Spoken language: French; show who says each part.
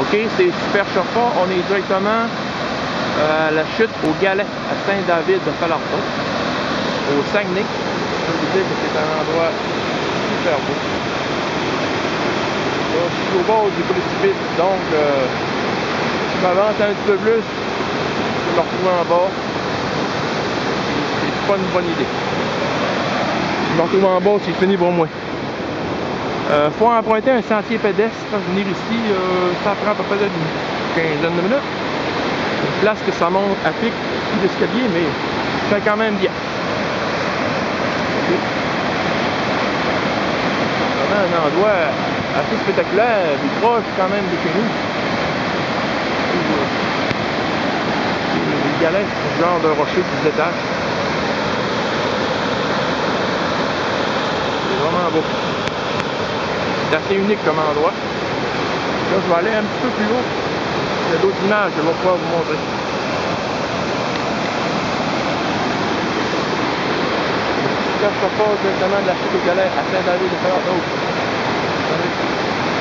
Speaker 1: Ok, c'est Super Chauffa. On est directement à la chute au Galet à Saint-David de Falardeau, au Saguenay. Je peux vous dire que c'est un endroit super beau. Là, je suis au bord du précipice, donc je m'avance un petit peu plus, je me retrouve en bas. C'est pas une bonne idée. Je me retrouve en bas, c'est fini pour moi. Faut emprunter un sentier pédestre pour venir ici, ça prend à peu près une quinzaine de minutes. Une place que ça monte à pic tout l'escalier, mais c'est quand même bien. Okay. Vraiment un endroit assez spectaculaire, et proche quand même de chez nous. Les galets, c'est ce genre de rocher qui se détache. C'est vraiment beau. C'est assez unique comme endroit. Là, je vais aller un petit peu plus haut. Il y a d'autres images que je vais pouvoir vous montrer. Là, je passe directement de la chute au Galet à Saint-David de Falardeau.